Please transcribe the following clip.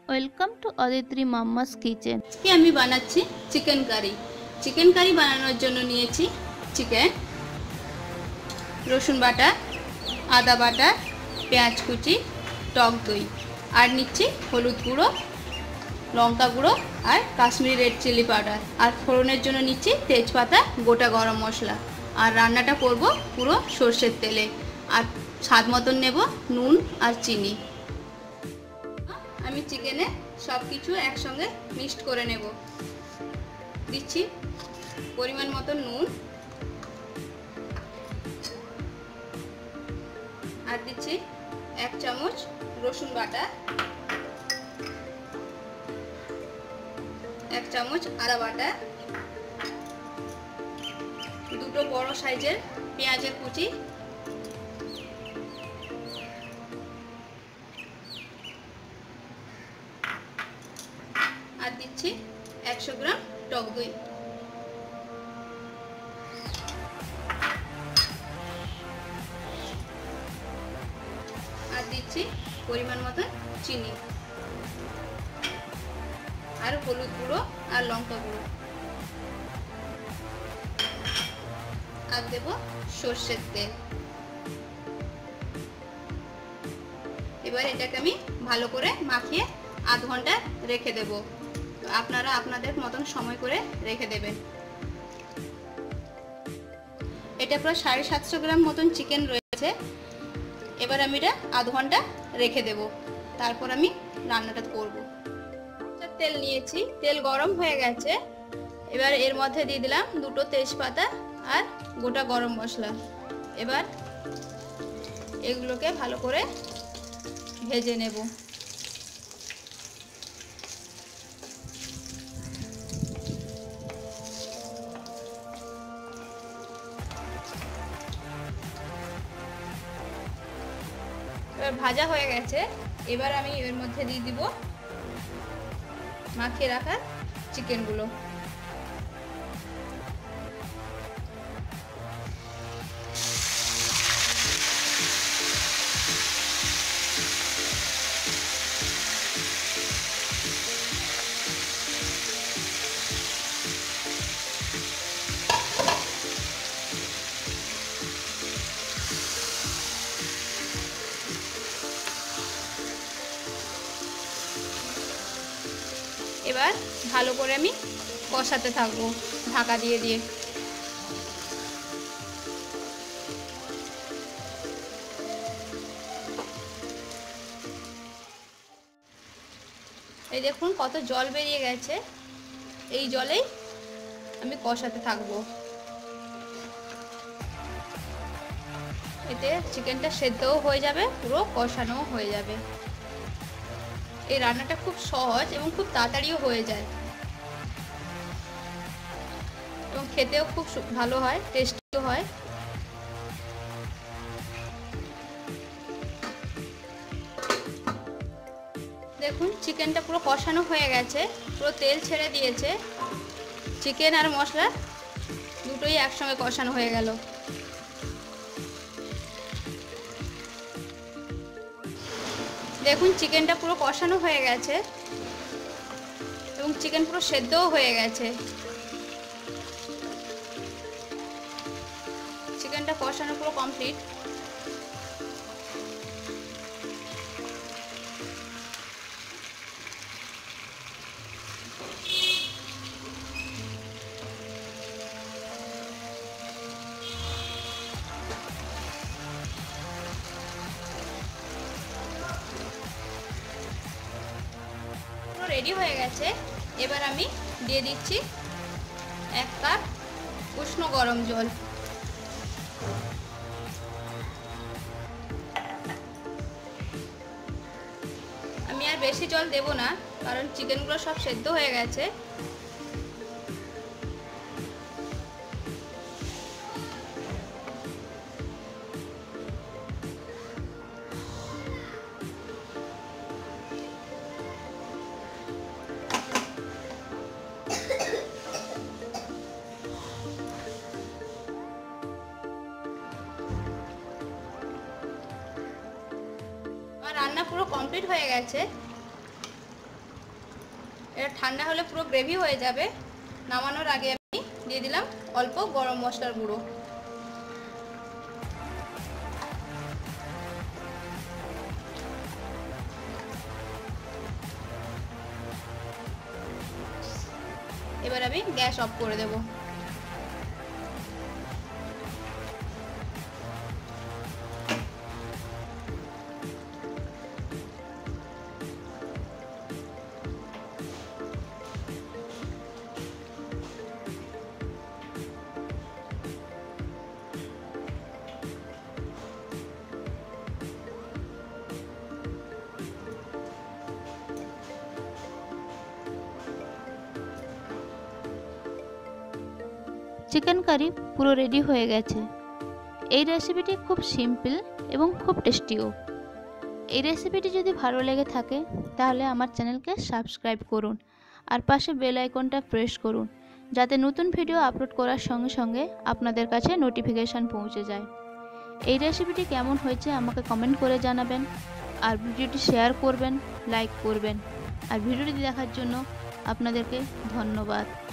Welcome to Aditri mamma's kitchen. আজকে আমি বানাচ্ছি চিকেন কারি। চিকেন কারি বানানোর জন্য নিয়েছি চিকেন, রসুন বাটা, আদা বাটা, পেঁয়াজ কুচি, টক দই, আর নিচ্ছি হলুদ গুঁড়ো, লঙ্কা গুঁড়ো আর কাশ্মীরি রেড চিলি পাউডার, আর ফোড়নের জন্য নিচ্ছি তেজপাতা, গোটা গরম মশলা। আর রান্নাটা করব পুরো সর্ষের তেলে। আর স্বাদ মতন নেব নুন আর চিনি। আমি চিকেনে সব কিছু একসঙ্গে মিক্সড করে নেব। দিচ্ছি পরিমাণ মতো নুন, আর দিচ্ছি 1 চামচ রসুন বাটা, 1 চামচ আদা বাটা, দুটো বড় সাইজের পেঁয়াজের কুচি, আর দিচ্ছি 100 গ্রাম টক দই। আর দিচ্ছি পরিমাণ মতো চিনি, আর হলুদ গুঁড়ো আর লঙ্কা গুঁড়ো, আর দেব সর্ষের তেল। এবার এটাকে আমি ভালো করে মাখিয়ে আধ ঘন্টা রেখে দেব। আপনারা আপনাদের মতন সময় করে রেখে দেবেন। এটা প্রায় 750 গ্রাম মতন চিকেন রয়েছে। এবার আমি এটা আধ ঘন্টা রেখে দেব, তারপর আমি রান্নাটা করব। তেল নিয়েছি, তেল গরম হয়ে গেছে। এবার এর মধ্যে দিয়ে দিলাম দুটো তেজপাতা আর গোটা গরম মশলা। এবার এগুলোকে ভালো করে ভেজে নেব। এবার ভাজা হয়ে গেছে। এবার আমি এর মধ্যে দিয়ে দিব মাখিয়ে রাখা চিকেনগুলো। এবার ভালো করে আমি কষাতে থাকবো ঢাকা দিয়ে দিয়ে। এই দেখুন কত জল বেরিয়ে গেছে। এই জলেই আমি কষাতে থাকবো। এতে চিকেনটা সেদ্ধও হয়ে যাবে, পুরো কষানোও হয়ে যাবে। এই রান্নাটা খুব সহজ এবং খুব তাড়াতাড়িও হয়ে যায়, এবং খেতেও খুব ভালো হয়, টেস্টিও হয়। দেখুন চিকেনটা পুরো কষানো হয়ে গেছে, পুরো তেল ছেড়ে দিয়েছে। চিকেন আর মশলা দুটোই একসঙ্গে কষানো হয়ে গেল। দেখুন চিকেনটা পুরো কষানো হয়ে গেছে এবং চিকেন পুরো সেদ্ধও হয়ে গেছে। চিকেনটা কষানো পুরো কমপ্লিট। রেডি হয়ে গেছে। এবার আমি দিয়ে দিচ্ছি 1 কাপ উষ্ণ গরম জল। আমি আর বেশি জল দেব না, কারণ চিকেনগুলো সব সেদ্ধ হয়ে গেছে। রান্না পুরো কমপ্লিট হয়ে গেছে। এটা ঠান্ডা হলে পুরো গ্রেভি হয়ে যাবে। নামানোর আগে আমি দিয়ে দিলাম অল্প গরম মশলার গুঁড়ো। এবার আমি গ্যাস অফ করে দেব। চিকেন কারি পুরো রেডি হয়ে গেছে। এই রেসিপিটি খুব সিম্পল এবং খুব টেস্টিও। এই রেসিপিটি যদি ভালো লেগে থাকে তাহলে আমার চ্যানেলকে সাবস্ক্রাইব করুন আর পাশে বেল আইকনটা প্রেস করুন, যাতে নতুন ভিডিও আপলোড করার সঙ্গে সঙ্গে আপনাদের কাছে নোটিফিকেশান পৌঁছে যায়। এই রেসিপিটি কেমন হয়েছে আমাকে কমেন্ট করে জানাবেন, আর ভিডিওটি শেয়ার করবেন, লাইক করবেন। আর ভিডিওটি দেখার জন্য আপনাদেরকে ধন্যবাদ।